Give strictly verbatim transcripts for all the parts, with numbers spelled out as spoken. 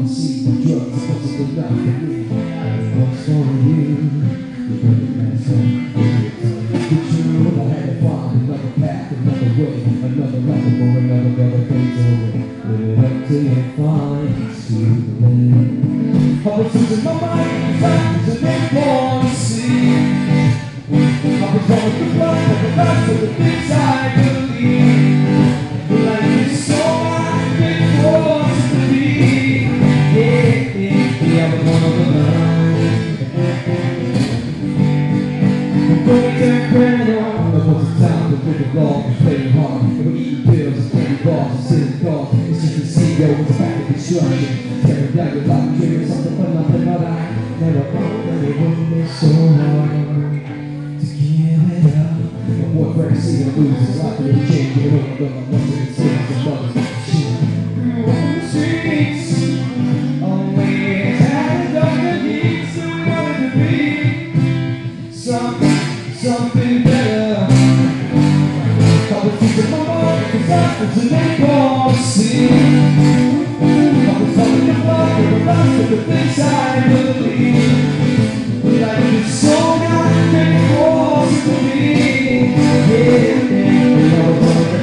to see the drugs supposed to be not for me. I was for you. You put the mess on. The truth, I had to find another path, another way, another level for another better fades away. Live it up till you find it's too late. I was losing my mind, I didn't want to see. I was going to blood for the rest of the things I believe. Life is so much before to be. Yeah, yeah, yeah, I was one of the line. I'm going to credit on. There was a time that we were long and playing hard. We were eating pills and candy bars and sitting cars. It's just the C E O was back in construction. Tearing down your life, dreaming something but nothing but I never thought that it would be so hard to give it up. One more break, see the losers, life will change. Give it over, but I'm losing it still. The brothers of the shit. Grew up on the streets, always had a darker needs. So we wanted to be something, something better. Couple things in my mind, cause I was an impulse to see. The things I believe, life is so goddamn close to me. Yeah, yeah, no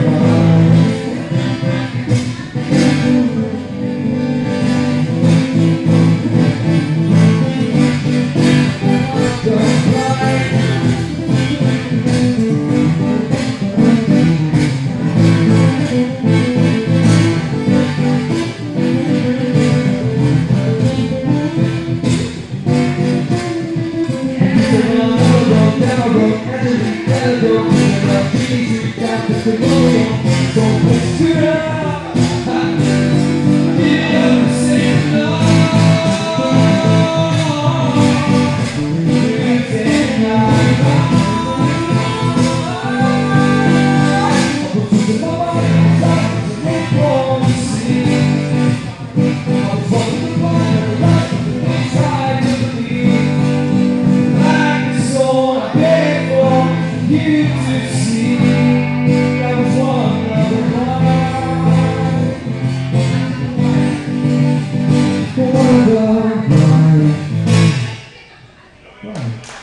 you to see that was one of the one. One of the one.